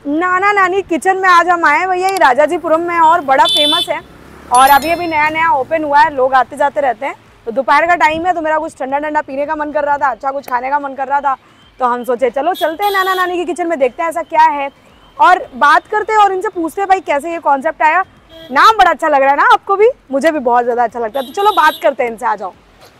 नाना नानी किचन में आज हम आए, भैया ये राजाजीपुरम में और बड़ा फेमस है और अभी अभी नया नया ओपन हुआ है, लोग आते जाते रहते हैं। तो दोपहर का टाइम है तो मेरा कुछ ठंडा ठंडा पीने का मन कर रहा था, अच्छा कुछ खाने का मन कर रहा था, तो हम सोचे चलो चलते हैं नाना नानी की किचन में, देखते हैं ऐसा क्या है और बात करते हैं और इनसे पूछते हैं भाई कैसे ये कॉन्सेप्ट आया। नाम बड़ा अच्छा लग रहा है ना आपको भी? मुझे भी बहुत ज़्यादा अच्छा लगता है, तो चलो बात करते हैं इनसे, आ जाओ।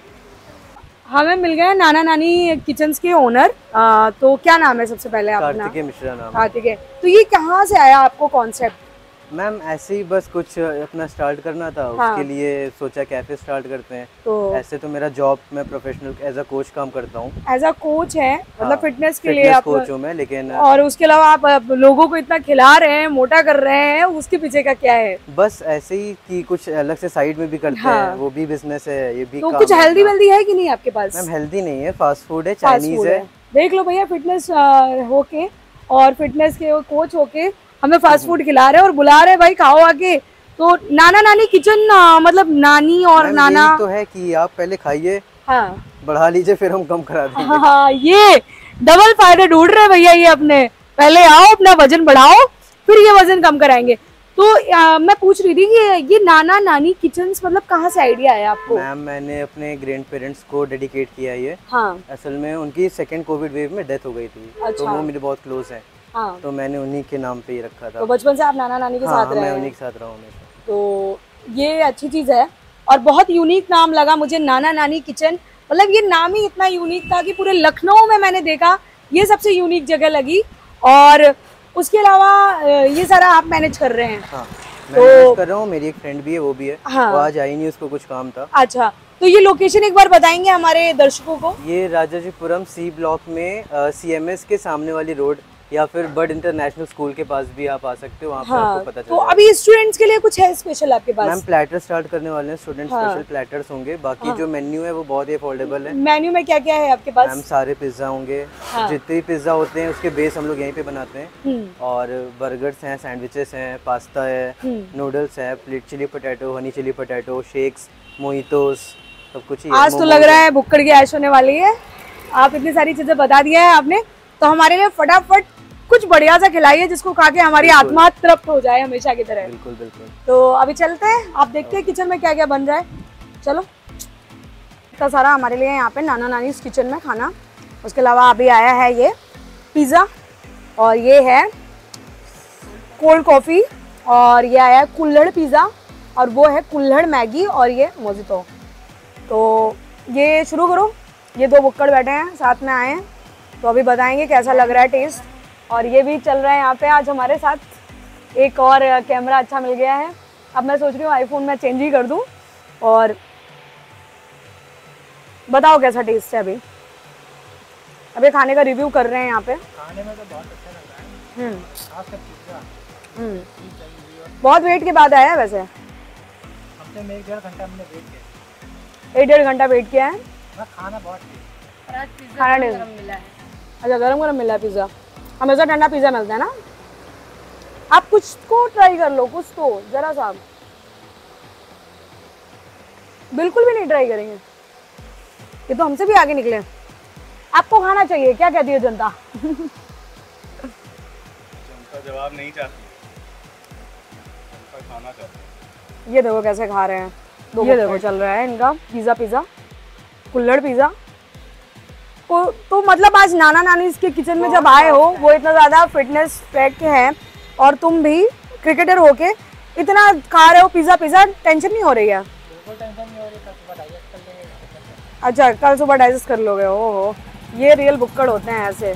हमें मिल गए नाना नानी किचन्स के ओनर, तो क्या नाम है सबसे पहले आपका? कार्तिकेय मिश्रा नाम है। कार्तिकेय। तो ये कहाँ से आया आपको कॉन्सेप्ट? मैम ऐसे ही बस कुछ अपना स्टार्ट करना था, हाँ। उसके लिए सोचा कैफे स्टार्ट करते हैं। तो ऐसे तो मेरा जॉब, मैं प्रोफेशनल एज अ कोच काम करता हूँ। एज अ कोच है, मतलब हाँ, फिटनेस के लिए आप कोच हूँ मैं, लेकिन और उसके अलावा आप लोगों को इतना खिला रहे हैं, मोटा कर रहे हैं, उसके पीछे का क्या है? बस ऐसे ही कि कुछ अलग से साइड में भी करते हाँ। हैं, वो भी बिजनेस है, ये भी तो काम कुछ है हेल्दी अपना। वेल्दी है कि नहीं आपके पास? मैम हेल्दी नहीं है, फास्ट फूड है, फास्ट चाइनीज फूड है। देख लो भैया, फिटनेस होके और फिटनेस के कोच होके हमें फास्ट फूड खिला रहे हैं और बुला रहे हैं भाई खाओ आके। तो नाना नानी किचन मतलब नानी और मैम नाना यही तो है कि आप पहले खाइए, हाँ बढ़ा लीजिए, फिर हम कम करा देंगे। हाँ, ये डबल फायदे ढूंढ रहे हैं भैया ये अपने, पहले आओ अपना वजन बढ़ाओ फिर ये वजन कम कराएंगे। तो मैं पूछ रही थी कि ये नाना नानी किचन्स मतलब कहाँ से आइडिया आया आपको? मैम मैंने अपने ग्रैंड पेरेंट्स को डेडिकेट किया ये। हाँ असल में उनकी सेकंड कोविड वेव में डेथ हो गई थी। अच्छा। तो वो मेरे बहुत क्लोज हैं। हाँ, तो मैंने उन्हीं के नाम पे ही रखा था। तो बचपन से आप नाना नानी के हाँ, साथ रहे मैं हैं। उन्हीं के साथ रहा हूँ हमेशा। तो ये अच्छी चीज़ है और बहुत यूनिक नाम लगा मुझे नाना नानी किचन, मतलब ये नाम ही इतना यूनिक था कि पूरे लखनऊ में मैंने देखा ये सबसे यूनिक जगह लगी। और उसके अलावा ये सारा आप मैनेज कर रहे हैं? हाँ, मैं मैनेज कर रहा हूँ, मेरी एक फ्रेंड भी है, वो भी है। हाँ। वो आज आई नहीं, उसको कुछ काम था। अच्छा, तो ये लोकेशन एक बार बताएंगे हमारे दर्शकों को? ये राजाजीपुरम सी ब्लॉक में CMS के सामने वाली रोड, या फिर बर्ड इंटरनेशनल स्कूल के पास भी आप आ सकते हो, वहाँ पे हाँ, आपको पता चल तो जाएगा। अभी स्टूडेंट्स के लिए कुछ है स्पेशल आपके मैम पास? प्लेटर स्टार्ट करने वाले हैं, स्टूडेंट हाँ। स्पेशल प्लेटर्स होंगे। बाकी जो मेन्यू है वो बहुत ही अफोर्डेबल है। मेन्यू में क्या क्या है आपके पास? मैम सारे पिज्ज़ा होंगे। हाँ। जितने भी पिज्ज़ा होते हैं उसके बेस हम लोग यहीं पे बनाते हैं। हम्म, और बर्गर्स हैं, सैंडविचेस हैं, पास्ता है, नूडल्स है, plate chilli potato, honey chilli potato, shakes, mojitos, सब कुछ ही है। आज तो लग रहा है भुक्कड़ की ऐश होने वाली है। आप इतनी सारी चीजें बता दिया है आपने, तो हमारे लिए फटाफट कुछ बढ़िया सा खिलाइए जिसको खा के हमारी आत्मा तृप्त हो जाए हमेशा की तरह। बिल्कुल बिल्कुल। तो अभी चलते हैं, आप देखते हैं किचन में क्या क्या बन रहा है। चलो, इतना सारा हमारे लिए यहाँ पे नाना नानी इस किचन में खाना। उसके अलावा अभी आया है ये पिज़्ज़ा और ये है कोल्ड कॉफ़ी और ये आया है कुल्हड़ पिज़्ज़ा और वो है कुल्हड़ मैगी और ये मोजितो। तो ये शुरू करो, ये दो बुक्कड़ बैठे हैं साथ में आए हैं, तो अभी बताएंगे कैसा लग रहा है टेस्ट। और ये भी चल रहा है यहाँ पे आज हमारे साथ, एक और कैमरा अच्छा मिल गया है। अब मैं सोच रही हूँ आईफोन में चेंज ही कर दूँ। और बताओ कैसा टेस्ट है अभी? अभी खाने का रिव्यू कर रहे हैं यहाँ पे। खाने में तो बहुत अच्छा लग रहा है। खासकर पिज्जा बहुत वेट के बाद आया है वैसे। हफ्ते में 1-1.5 घंटा मैंने वेट किया। 1-1.5 घंटा वेट किया है। खाना बहुत टेस्ट। खाना टेस्ट मिला है। अच्छा, गरम गरम मिला है पिज़्ज़ा, हमेशा ठंडा पिज़्ज़ा मिलता है ना। आप कुछ को ट्राई कर लो, कुछ तो जरा सा। बिल्कुल भी नहीं ट्राई करेंगे, ये तो हमसे भी आगे निकले। आपको खाना चाहिए, क्या कहती है जनता? जनता जवाब नहीं चाहती, जनता खाना चाहती है। ये देखो कैसे खा रहे हैं, ये देखो चल रहा है इनका पिज़्ज़ा कुल्हड़ पिज़्ज़ा। तो मतलब आज नाना नानी इसके किचन में जब आए हो, वो इतना ज़्यादा फिटनेस ट्रैक के हैं और तुम भी क्रिकेटर होके इतना खा रहे हो पिज़्ज़ा, टेंशन नहीं हो रही है? बिल्कुल टेंशन नहीं हो रही, कल सुबह डाइजेस्ट कर लेंगे। अच्छा, कल सुबह डाइजेस्ट कर लोगे? ओहो, ये रियल बुक्कड़ होते हैं ऐसे।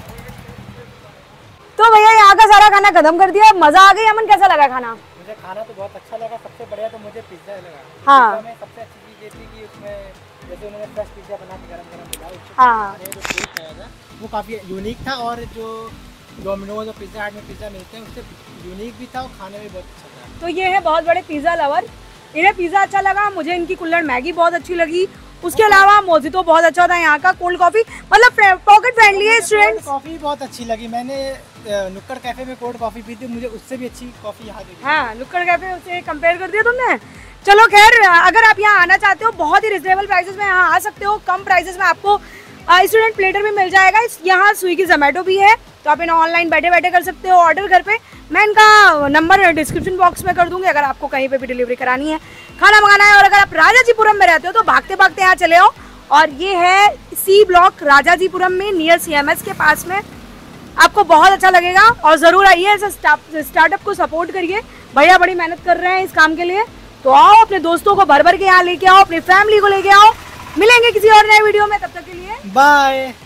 तो भैया यहाँ का सारा खाना खत्म कर दिया, मज़ा आ गई। अमन कैसा लगा खाना? मुझे खाना तो बहुत अच्छा लगा, सबसे बढ़िया तो मुझे पिज्ज़ा लगा। हाँ। पिज्ज़ा में सबसे अच्छी चीज़ ये थी कि उसमें जैसे उन्होंने फ्रेश पिज्ज़ा बना के गरम गरम मिला, हाँ, जो टेस्ट आया था वो काफ़ी यूनिक था। और जो डोमिनोज और पिज़्ज़ा हट में पिज़्ज़ा मिलते हैं उससे यूनिक भी था और खाने में बहुत अच्छा था। तो ये है बहुत बड़े पिज़्ज़ा लवर, इन्हें पिज़्ज़ा अच्छा लगा, मुझे इनकी कुल्हड़ मैगी बहुत अच्छी लगी। उसके अलावा मोजितो बहुत अच्छा था, यहाँ का कोल्ड कॉफ़ी मतलब पॉकेट फ्रेंडली है। स्टूडेंट्स कॉफ़ी बहुत अच्छी लगी, मैंने नुक्कड़ कैफे में कोल्ड कॉफ़ी पी थी, मुझे उससे भी अच्छी कॉफ़ी यहाँ देखी। हाँ, नुक्कड़ कैफे से कंपेयर कर दिया तुमने। चलो खैर, अगर आप यहाँ आना चाहते हो बहुत ही रिजनेबल प्राइसेस में यहाँ आ सकते हो। कम प्राइसेस में आपको स्टूडेंट प्लेटर भी मिल जाएगा। यहाँ स्विगी जोमेटो भी है, तो आप इन्हें ऑनलाइन बैठे बैठे कर सकते हो ऑर्डर घर पे। मैं इनका नंबर डिस्क्रिप्शन बॉक्स में कर दूंगी अगर आपको कहीं पे भी डिलीवरी करानी है, खाना मंगाना है। और अगर आप राजाजीपुरम में रहते हो तो भागते भागते यहाँ चले आओ। और ये है सी ब्लॉक राजाजीपुरम में, नियर CMS के पास में। आपको बहुत अच्छा लगेगा और ज़रूर आइए, ऐसा स्टार्टअप को सपोर्ट करिए। भैया बड़ी मेहनत कर रहे हैं इस काम के लिए, तो आओ अपने दोस्तों को भर भर के यहाँ लेके आओ, अपनी फैमिली को लेके आओ। मिलेंगे किसी और नए वीडियो में, तब तक के लिए बाय।